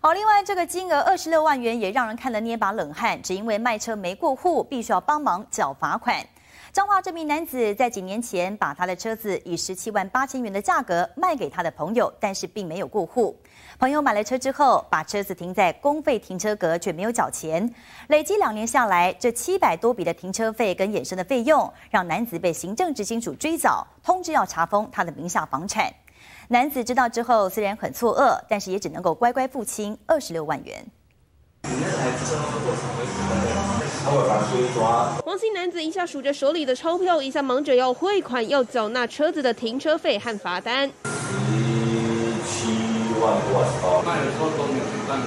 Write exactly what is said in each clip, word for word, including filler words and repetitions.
好，另外这个金额二十六万元也让人看了捏把冷汗，只因为卖车没过户，必须要帮忙缴罚款。彰化这名男子在几年前把他的车子以十七万八千元的价格卖给他的朋友，但是并没有过户。朋友买了车之后，把车子停在公费停车格，却没有缴钱。累积两年下来，这七百多笔的停车费跟衍生的费用，让男子被行政执行署追缴，通知要查封他的名下房产。男子知道之后，虽然很错愕，但是也只能够乖乖付清二十六万元。 王姓男子一下数着手里的钞票，一下忙着要汇款，要缴纳车子的停车费和罚单。 十七万多，卖的时候都没有去办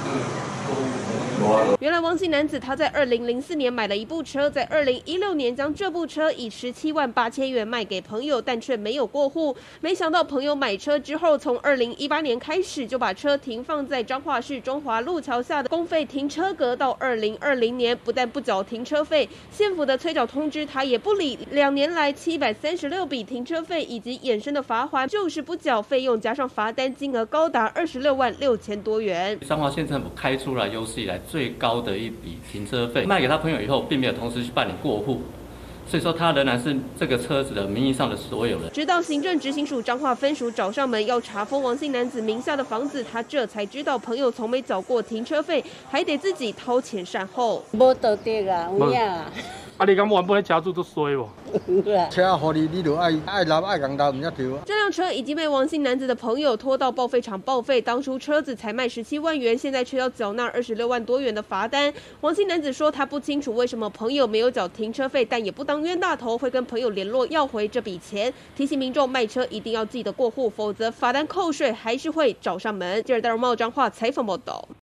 原来王姓男子他在二零零四年买了一部车，在二零一六年将这部车以十七万八千元卖给朋友，但却没有过户。没想到朋友买车之后，从二零一八年开始就把车停放在彰化市中华路桥下的公费停车格，到二零二零年不但不缴停车费，县府的催缴通知他也不理。两年来七百三十六笔停车费以及衍生的罚款，就是不缴费用，加上罚单金额高达二十六万六千多元。 彰化县政府开出来有史以来最高的一笔停车费，卖给他朋友以后，并没有同时去办理过户，所以说他仍然是这个车子的名义上的所有人。 直到行政执行署彰化分署找上门要查封王姓男子名下的房子，他这才知道朋友从没缴过停车费，还得自己掏钱善后。 无道德啊，有影啊！ 啊，你敢原本车主都衰无？ 车互你，你就爱爱拿爱讲拿，唔一条。 这辆车已经被王姓男子的朋友拖到报废厂报废，当初车子才卖十七万元，现在却要缴纳二十六万多元的罚单。王姓男子说他不清楚为什么朋友没有缴停车费，但也不当冤大头，会跟朋友联络要回这笔钱。提醒民众卖车一定要记得过户，否则罚单扣税还是会找上门。记者戴荣茂彰化采访报道。